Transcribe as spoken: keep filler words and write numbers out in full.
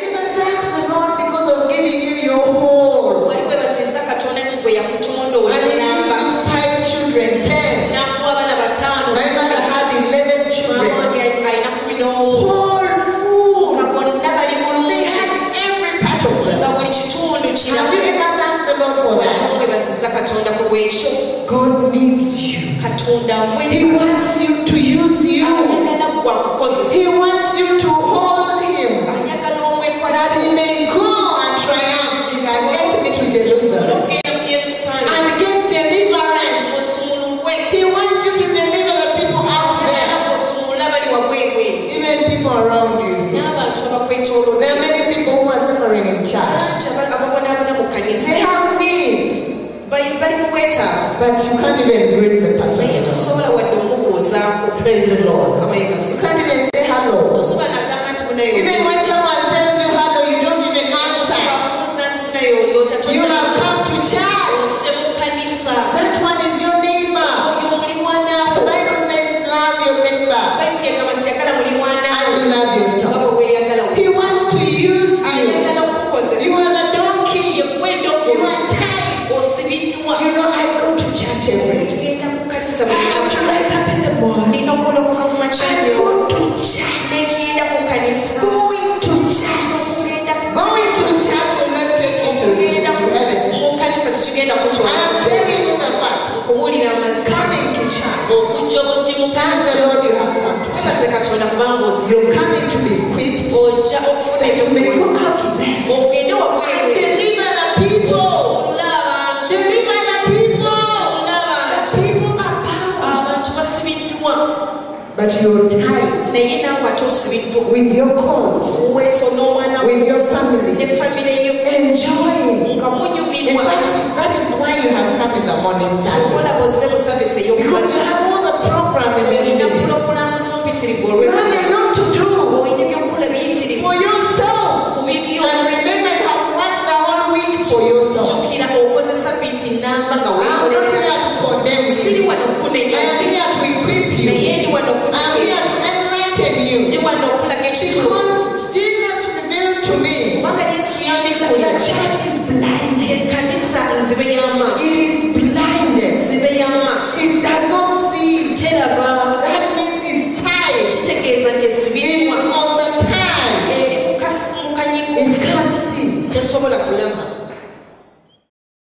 even thank the Lord because of giving you your whole. wali kwebasinza Katonda nti bwe yakutonda And He gives olulamba you five children, ten. n'akuwa abaana bataano My mother had eleven children. wange alina kumi n'omu Whole food. nga bonna bali They bulungi had every part of them. nga buli kitundu Have kiramu you ever thanked the Lord for that? kwebasinza Katonda ku bwekyo. God needs you. Katonda He mwetaaga wants you to use you. ayagala gwa kukozesa He wants you to hold Him, ayagala that omwekwata He may go and triumph and get me to Jerusalem olugenda mu Yerusaalemi and get deliverance. osumululwe He wants you to deliver the people out there, osumulula abali wabwebwe even people around you. n'abantu abakwetoolodde. There are many people who are suffering in church. Bangi aba- ababonaabona mu kkanisa They have need, bali bali mu bwetaavu but you can't even greet the person. naye tosobola wadde omubuuzaako. Praise the Lord. Kama You yebaso can't even say hello. tosobola nagamba nti munayo Even when someone tells you hello, you don't even answer. bakubuuza nti munayo olyota You have come to church. ose mu kkanisa That one is your neighbor. oyo muli mwanaawo. The Bible says, love your neighbor bayibuli egamba nti yagala muli as mwanaawo you love nga yourself. bwe weeyagala He wants to use you. ayagala okukukozesa. You are the donkey. Yeggwedde You okuba are tied. osibiddwa. You know, I go to church every day. tugenda mu kkanisa I have to rise up in the morning. nina okugolokoka mu I makyanyo go to church. negenda mu kkanisa. Going to church. Okugenda Going to church will not take you to, okugenda to heaven. mu kkanisa tukigenda I kutwala. am telling you the fact. kuwulira amazima Coming to church. okujja obujji mu Thank kkanisa. the Lord you have come to church. webaze Katonda kubanga You're ozze coming to be equipped. ojja okufuna That you may go ekyokukozesa. out to them. ogende wabweru Deliver the people. olula abantu Deliver the people. olula abantu The people are bound. abantu basibiddwa But you're tied naye naawe ate osibiddwa with your cause, weeso n'omwana with your family, ne famire yo enjoying. nga In munyumirwa. fact, that is why you have come in the morning okola service. bozze mu savisi Because you ey'okumakya have all the program in the olina evening. pulogulaamu z'ompitirivu You olw'ekiro.